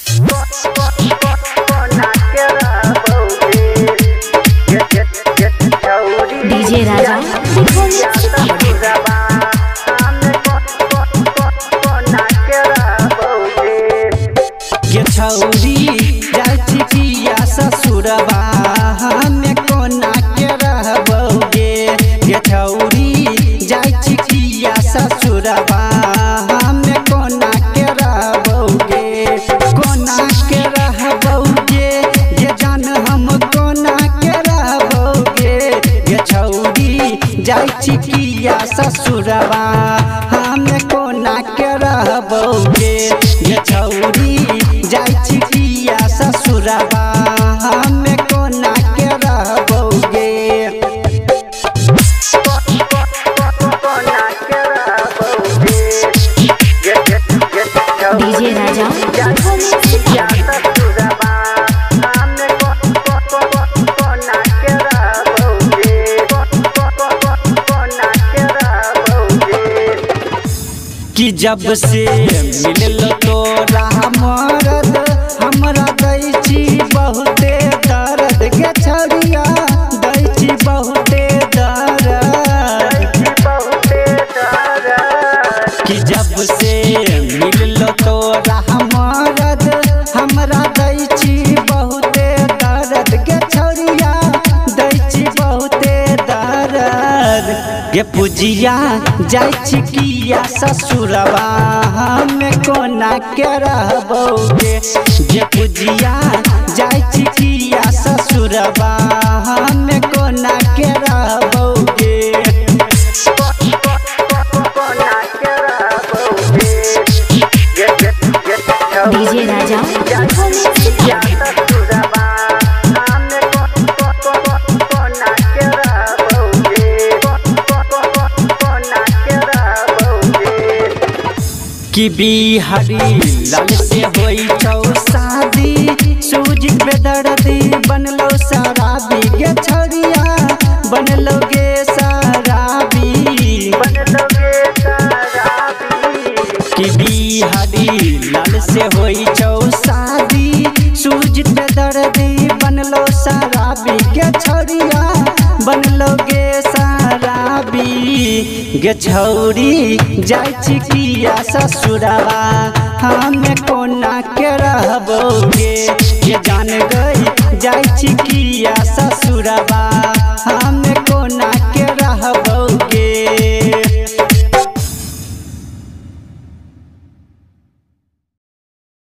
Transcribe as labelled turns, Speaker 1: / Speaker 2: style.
Speaker 1: DJ राजा
Speaker 2: ये छौरी जाय छिकिया ससुरबा हमें कोना के रहबोगे। ये छौरी जाय छिकिया ससुरबा हमें कोना के रहबोगे। कोना के रहबोगे ये जान हम कोना के रहबोगे। ये छौरी जाय छिकिया ससुरबा हमें कोना के रहबोगे। ये छौरी जाय छिकिया ससुरबा हमें कोना के रहबोगे।
Speaker 1: डीजे राजा
Speaker 2: कि जब से मिलल तोरा मरद हमरा दै छी बहुते दर्द के छौरिया दै छी बहुते दर्द। कि जब से मिलल तोरा मरद हमरा दै छी बहुते दर्द के छौरिया दै छी बहुते दर्द। ये पुजिया जाय छिकिया ससुरबा हमें कोना के रहबोगे। ये पुजिया जाय छिकिया ससुरबा हमें कोना के रहबोगे।
Speaker 1: डीजे राजा
Speaker 2: कि बिहारी लाल से होई छौ शादी सूजित बेदर्दी बनलो शराबी। गे छौरिया बनलो गे शराबी। कि बिहारी लाल से होई छौ शादी सूजित बेदर्दी बनलो शराबी। गे छौरिया बनलो गे शराबी। गे छौरी जाय छिकिया ससुरबा हमें कोना के रहबोगे। ये जान गई जाय छिकिया ससुरबा हमें